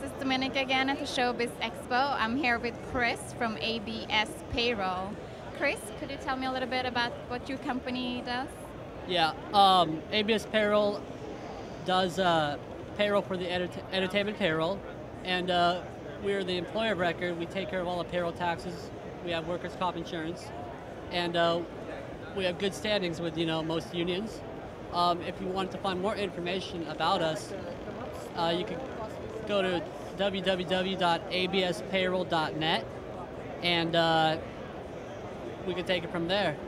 is Dominica again at the Showbiz Expo. I'm here with Chris from ABS Payroll. Chris, could you tell me a little bit about what your company does? Yeah, ABS Payroll does payroll for the entertainment payroll, and we're the employer of record. We take care of all the payroll taxes. We have workers' comp insurance, and we have good standings with most unions. If you want to find more information about us, you can go to www.abspayroll.net, and we can take it from there.